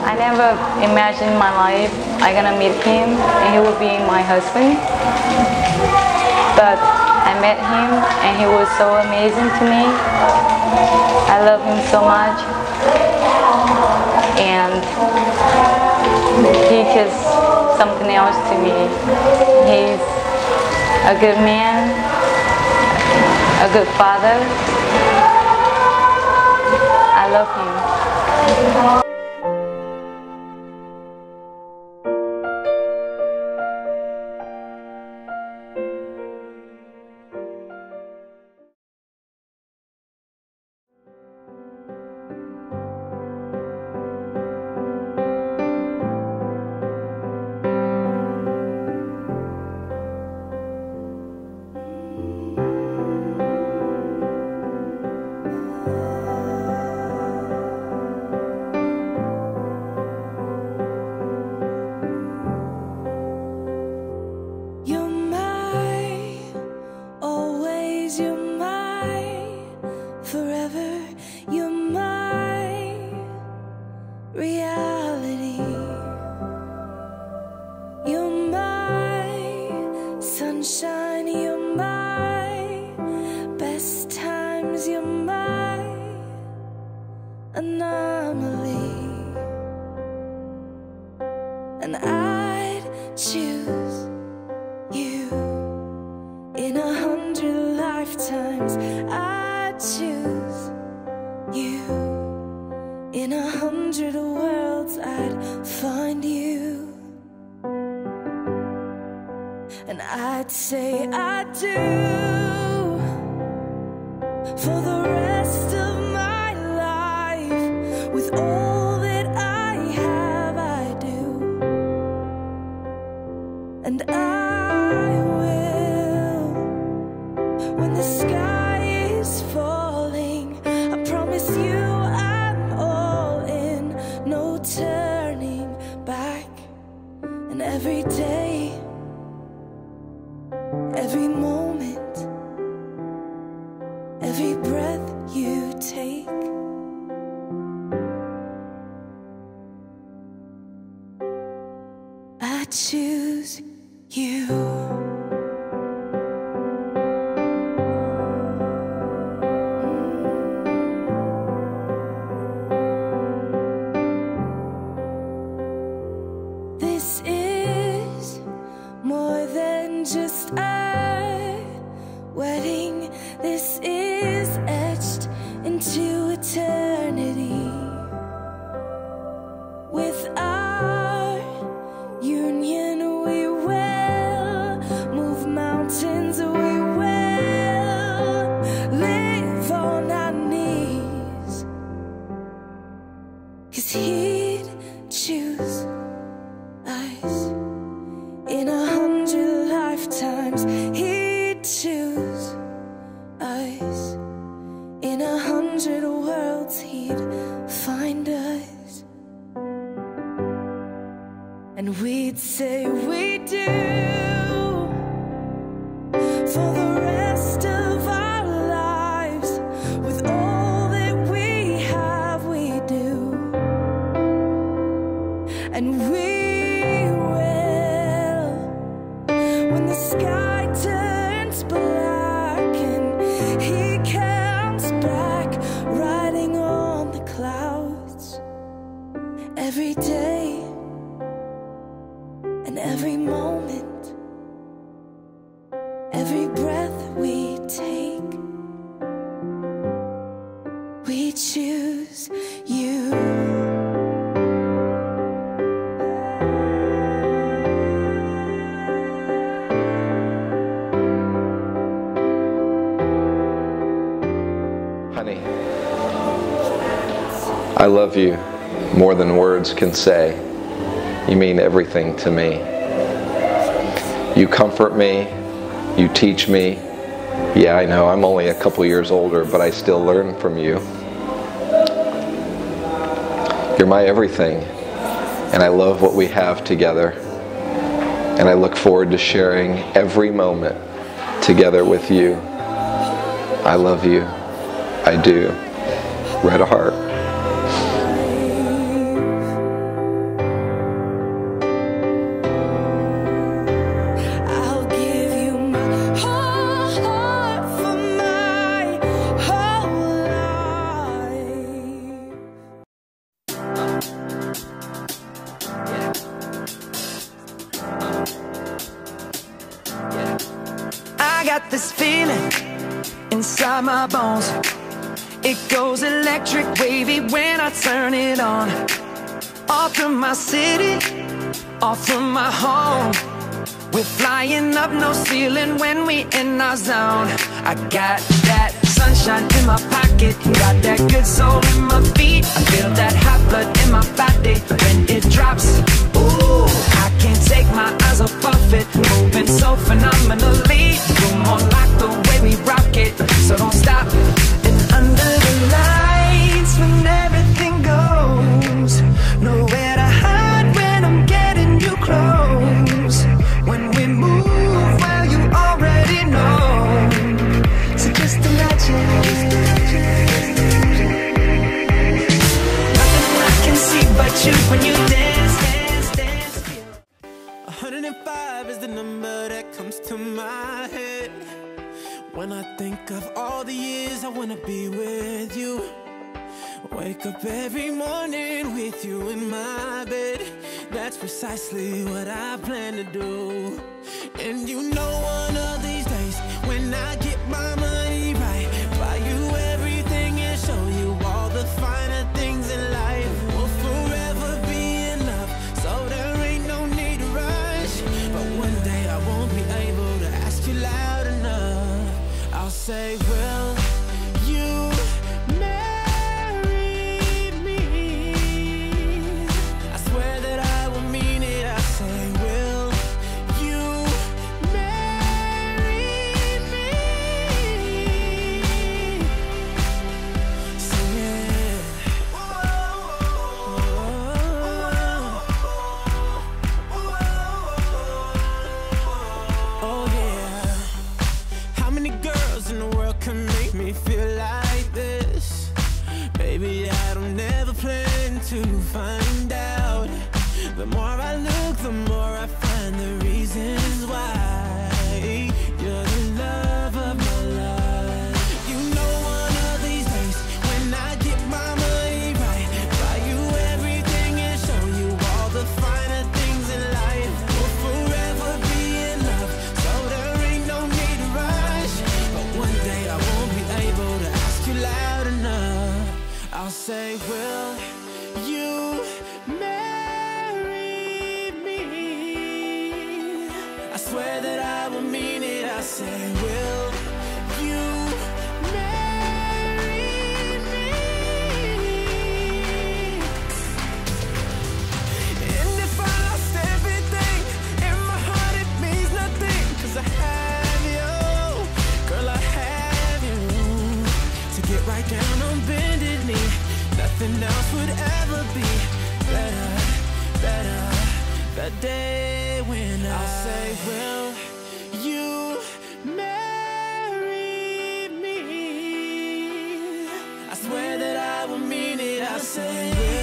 I never imagined in my life I'm gonna meet him and he will be my husband. But I met him and he was so amazing to me. I love him so much. And he's just something else to me. He's a good man, a good father. I love him. And I'd choose you in 100 lifetimes. I'd choose you in 100 worlds. I'd find you, and I'd say I do for the rest of my life. With all that I have, I do, and I will. When the sky is falling, I promise you I'm all in, no turning back. And every day, every moment, every breath you take, I choose you. This is more than just a wedding. This is etched into eternity. With our union, we will move mountains. We will live on our knees, 'cause he'd choose us in 100 lifetimes. He'd choose us in 100 worlds. He'd find us, and we'd say we do for the rest of our lives. With all that we have, we do, and we will. When the sky turns black and he comes back, riding on the clouds, every day and every moment, every breath we take, we choose you. Honey, I love you more than words can say. You mean everything to me. You comfort me, you teach me. Yeah, I know I'm only a couple years older, but I still learn from you. You're my everything, and I love what we have together. And I look forward to sharing every moment together with you. I love you. I do. Red heart. got this feeling inside my bones. It goes electric wavy when I turn it on. Off from my city, off from my home. We're flying up, no ceiling when we in our zone. I got that sunshine in my pocket, got that good soul in my feet. I feel that hot blood in my body when it drops. Ooh, I can't take my eyes off it, moving so phenomenally. You're more like the way we rock it, so don't stop. And under the lights when everything goes, nowhere to hide when I'm getting you close. When we move, well, you already know. So just imagine. Nothing I can see but you when you dance, dance, dance. 105 is the number that comes to my head when I think of all the years I wanna be with you. Wake up every morning with you in my bed. That's precisely what I plan to do. And you know one of these days when I get my money right, buy you everything and show you all the finer things in life. We'll forever be in love, so there ain't no need to rush. But one day I won't be able to ask you loud enough. I'll say, will you marry me? I swear that I will mean it. I say, will you marry me? Sing it. Oh yeah. How many girls in the world can make me feel like this? Baby, I don't never plan to find out. The more I look, the more I find the reasons why you're the love of my life. You know one of these days when I get my money right, buy you everything and show you all the finer things in life. We'll forever be in love, so there ain't no need to rush. But one day I won't be able to ask you loud enough. I'll say, will you marry me? I swear that I will mean it. I say, will you marry me? And if I lost everything in my heart, it means nothing, 'cause I have you. Girl, I have you. To get right down on bended knee, nothing else would ever be better, better. The day when I say, will you marry me? I swear that I will mean it. I say, will